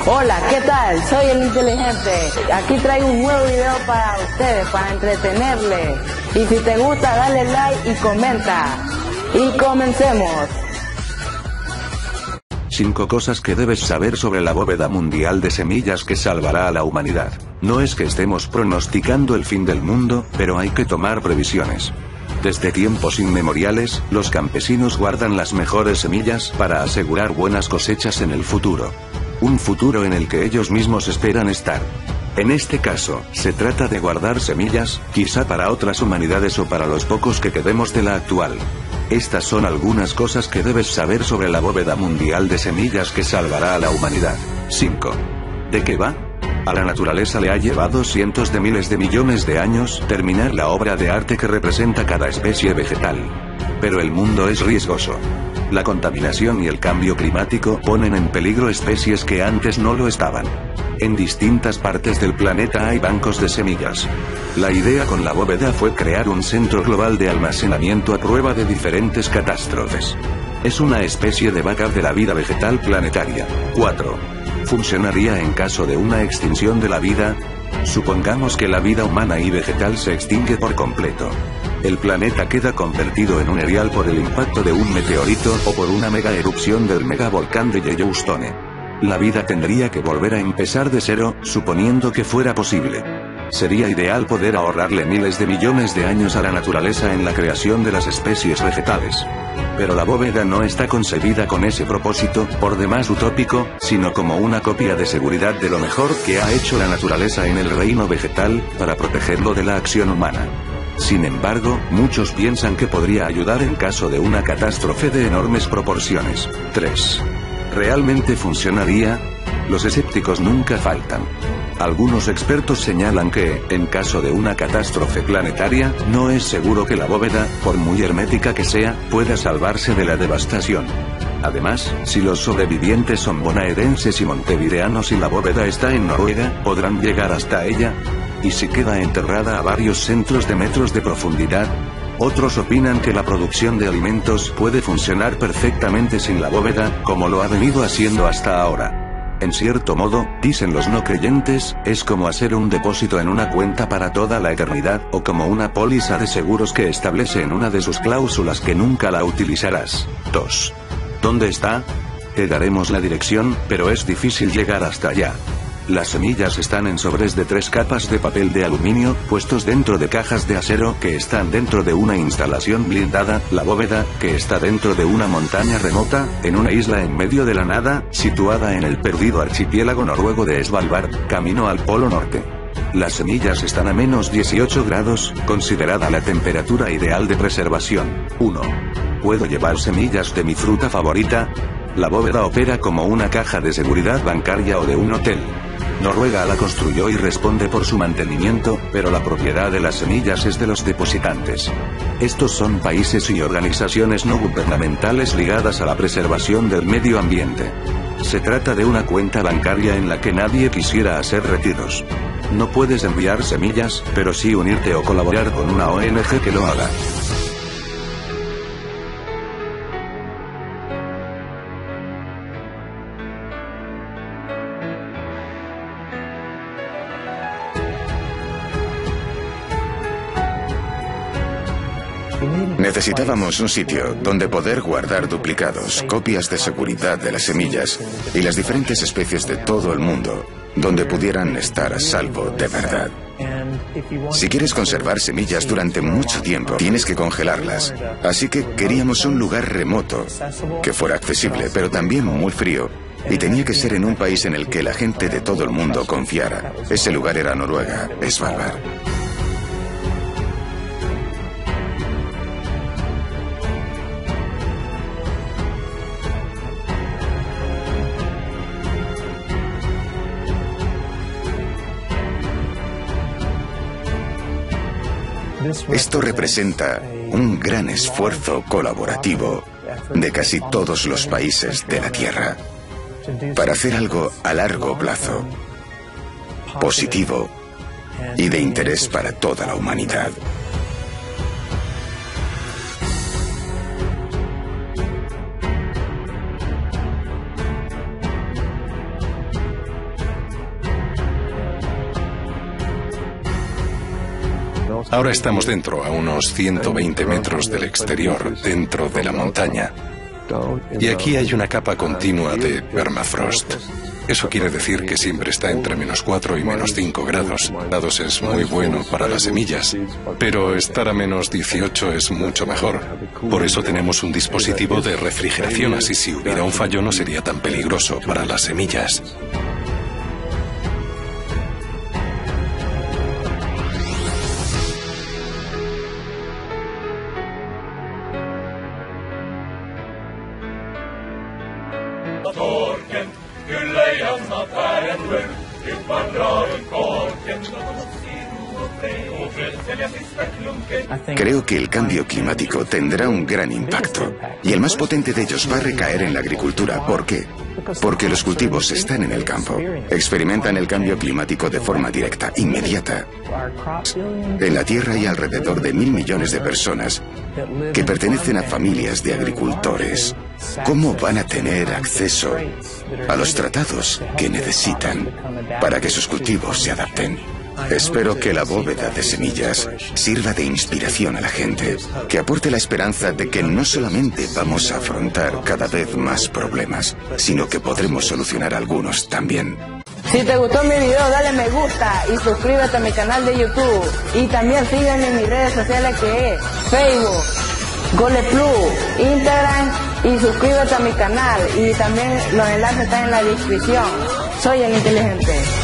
Hola, ¿qué tal? Soy el inteligente. Aquí traigo un nuevo video para ustedes, para entretenerles. Y si te gusta, dale like y comenta. Y comencemos. 5 cosas que debes saber sobre la bóveda mundial de semillas que salvará a la humanidad. No es que estemos pronosticando el fin del mundo, pero hay que tomar previsiones. Desde tiempos inmemoriales, los campesinos guardan las mejores semillas para asegurar buenas cosechas en el futuro. Un futuro en el que ellos mismos esperan estar. En este caso, se trata de guardar semillas, quizá para otras humanidades o para los pocos que quedemos de la actual. Estas son algunas cosas que debes saber sobre la bóveda mundial de semillas que salvará a la humanidad. 5. ¿De qué va? A la naturaleza le ha llevado cientos de miles de millones de años terminar la obra de arte que representa cada especie vegetal. Pero el mundo es riesgoso. La contaminación y el cambio climático ponen en peligro especies que antes no lo estaban. En distintas partes del planeta hay bancos de semillas. La idea con la bóveda fue crear un centro global de almacenamiento a prueba de diferentes catástrofes. Es una especie de backup de la vida vegetal planetaria. 4. ¿Funcionaría en caso de una extinción de la vida? Supongamos que la vida humana y vegetal se extingue por completo. El planeta queda convertido en un erial por el impacto de un meteorito o por una mega erupción del megavolcán de Yellowstone. La vida tendría que volver a empezar de cero, suponiendo que fuera posible. Sería ideal poder ahorrarle miles de millones de años a la naturaleza en la creación de las especies vegetales. Pero la bóveda no está concebida con ese propósito, por demás utópico, sino como una copia de seguridad de lo mejor que ha hecho la naturaleza en el reino vegetal, para protegerlo de la acción humana. Sin embargo, muchos piensan que podría ayudar en caso de una catástrofe de enormes proporciones. 3. ¿Realmente funcionaría? Los escépticos nunca faltan. Algunos expertos señalan que, en caso de una catástrofe planetaria, no es seguro que la bóveda, por muy hermética que sea, pueda salvarse de la devastación. Además, si los sobrevivientes son bonaerenses y montevideanos y la bóveda está en Noruega, ¿podrán llegar hasta ella? ¿Y si queda enterrada a varios centros de metros de profundidad? Otros opinan que la producción de alimentos puede funcionar perfectamente sin la bóveda, como lo ha venido haciendo hasta ahora. En cierto modo, dicen los no creyentes, es como hacer un depósito en una cuenta para toda la eternidad, o como una póliza de seguros que establece en una de sus cláusulas que nunca la utilizarás. 2. ¿Dónde está? Te daremos la dirección, pero es difícil llegar hasta allá. Las semillas están en sobres de 3 capas de papel de aluminio, puestos dentro de cajas de acero que están dentro de una instalación blindada, la bóveda, que está dentro de una montaña remota, en una isla en medio de la nada, situada en el perdido archipiélago noruego de Svalbard, camino al Polo Norte. Las semillas están a menos 18 grados, considerada la temperatura ideal de preservación. 1. ¿Puedo llevar semillas de mi fruta favorita? La bóveda opera como una caja de seguridad bancaria o de un hotel. Noruega la construyó y responde por su mantenimiento, pero la propiedad de las semillas es de los depositantes. Estos son países y organizaciones no gubernamentales ligadas a la preservación del medio ambiente. Se trata de una cuenta bancaria en la que nadie quisiera hacer retiros. No puedes enviar semillas, pero sí unirte o colaborar con una ONG que lo haga. Necesitábamos un sitio donde poder guardar duplicados, copias de seguridad de las semillas y las diferentes especies de todo el mundo, donde pudieran estar a salvo de verdad. Si quieres conservar semillas durante mucho tiempo, tienes que congelarlas. Así que queríamos un lugar remoto, que fuera accesible, pero también muy frío. Y tenía que ser en un país en el que la gente de todo el mundo confiara. Ese lugar era Noruega, Svalbard. Esto representa un gran esfuerzo colaborativo de casi todos los países de la Tierra para hacer algo a largo plazo, positivo y de interés para toda la humanidad. Ahora estamos dentro, a unos 120 metros del exterior, dentro de la montaña. Y aquí hay una capa continua de permafrost. Eso quiere decir que siempre está entre -4 y -5 grados. Grados es muy bueno para las semillas, pero estar a -18 es mucho mejor. Por eso tenemos un dispositivo de refrigeración, así si hubiera un fallo no sería tan peligroso para las semillas. Creo que el cambio climático tendrá un gran impacto y el más potente de ellos va a recaer en la agricultura. ¿Por qué? Porque los cultivos están en el campo, experimentan el cambio climático de forma directa, inmediata. En la Tierra hay alrededor de 1.000 millones de personas que pertenecen a familias de agricultores. ¿Cómo van a tener acceso a los tratados que necesitan para que sus cultivos se adapten? Espero que la bóveda de semillas sirva de inspiración a la gente, que aporte la esperanza de que no solamente vamos a afrontar cada vez más problemas, sino que podremos solucionar algunos también. Si te gustó mi video, dale me gusta y suscríbete a mi canal de YouTube. Y también síganme en mis redes sociales que es Facebook, GolePlus, Instagram, y suscríbete a mi canal. Y también los enlaces están en la descripción. Soy el inteligente.